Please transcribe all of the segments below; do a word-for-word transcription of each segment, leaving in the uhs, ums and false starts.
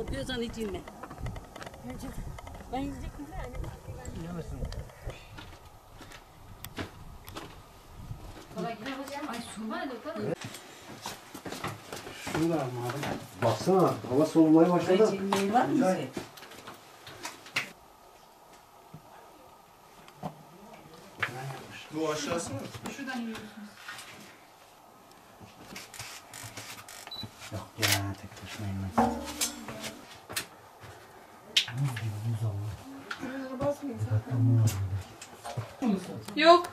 Kokuyorsan içeyim ben. Ben yiyecek miyim? Yiyemezsin. Ay su var ya. Şurada mı abi? Baksana hava soğumaya başladı. Çayın var mı? Bu aşağısı mı? Şuradan yiyorsunuz. Yok ya tek başına yemez. Buz gibi buz Allah. Yok.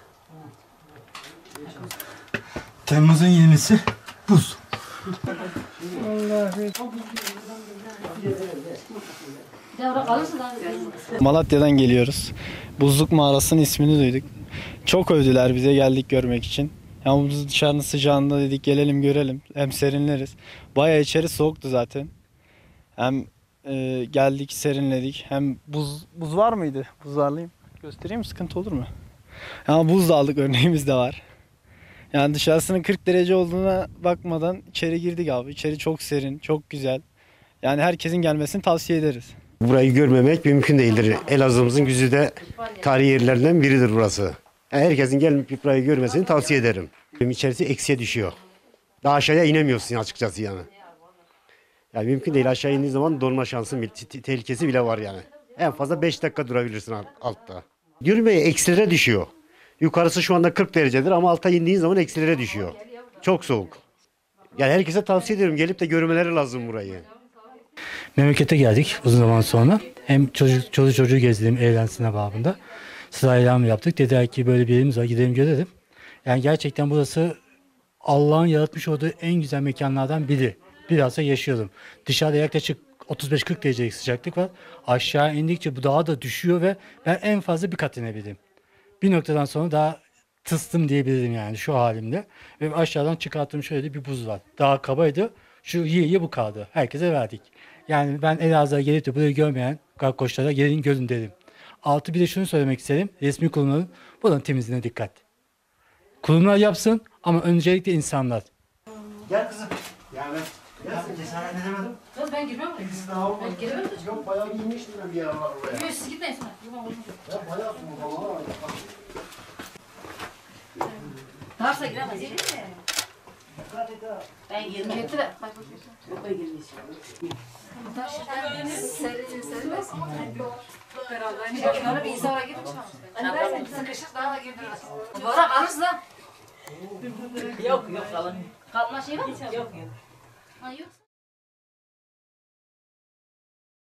Temmuz'un yirmisi buz. Malatya'dan geliyoruz. Buzluk Mağarası'nın ismini duyduk. Çok övdüler bize geldik görmek için. Yani bu dışarının sıcağında dedik gelelim görelim. Hem serinleriz. Bayağı içeri soğuktu zaten. Hem e, geldik serinledik. Hem buz buz var mıydı? Buzlarlayayım. Göstereyim mi? Sıkıntı olur mu? Yani buz da aldık, örneğimiz de var. Yani dışarısının kırk derece olduğuna bakmadan içeri girdik abi. İçeri çok serin, çok güzel. Yani herkesin gelmesini tavsiye ederiz. Burayı görmemek mümkün değildir. Elazığ'ımızın güzide tarihi yerlerinden biridir burası. Yani herkesin gelip burayı görmesini tavsiye ederim. İçerisi eksiye düşüyor. Daha aşağıya inemiyorsun açıkçası yani. Yani mümkün değil, aşağı indiğin zaman donma şansı, tehlikesi bile var yani. En fazla beş dakika durabilirsin altta. Yürümeye eksilere düşüyor. Yukarısı şu anda kırk derecedir ama alta indiğin zaman eksilere düşüyor. Çok soğuk. Yani herkese tavsiye ediyorum, gelip de görmeleri lazım burayı. Memlekete geldik uzun zaman sonra. Hem çocuk, çocuk çocuğu gezdim eğlensinler babında. Sırayla mı yaptık? Dediler ki böyle bir yerimiz var, gidelim görelim. Yani gerçekten burası Allah'ın yaratmış olduğu en güzel mekanlardan biri. Biraz da yaşıyordum. Dışarıda yaklaşık otuz beş kırk derecelik sıcaklık var. Aşağı indikçe bu daha da düşüyor ve ben en fazla bir kat inebildim. Bir noktadan sonra daha tıstım diyebilirim yani şu halimle. Ve aşağıdan çıkarttığım şöyle bir buz var. Daha kabaydı. Şu yiye yiye bu kaldı. Herkese verdik. Yani ben Elazığ'a gelip de burayı görmeyen kakkoşlara gelin görün dedim. Altı bir de şunu söylemek isterim. Resmi kurumların buranın temizliğine dikkat. Kurumlar yapsın ama öncelikle insanlar. Gel kızım. Yani ben cesaret edemedim. Kız ben girmem buraya. İkisi daha olmadı. Ben giremem de. Yok bayağı giymiştim ben bir ara oraya. Yok siz gitmeyin sonra. Ya bayağı soğuk ama. Darsa giremez. Ben girmem. Gitti de. Yok ben girmeyeceğim. Serin serbest. Şöyle bir insana girmiş. Hani dersen sıkışık daha da girdiririz. Bora kalırız lan. Yok yok kalın. Kalma şey var mı? Yok yok. Ha yok.